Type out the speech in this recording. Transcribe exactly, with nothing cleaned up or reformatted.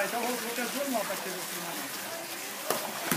então vou, vou ter as duas mãos para ter o filmamento.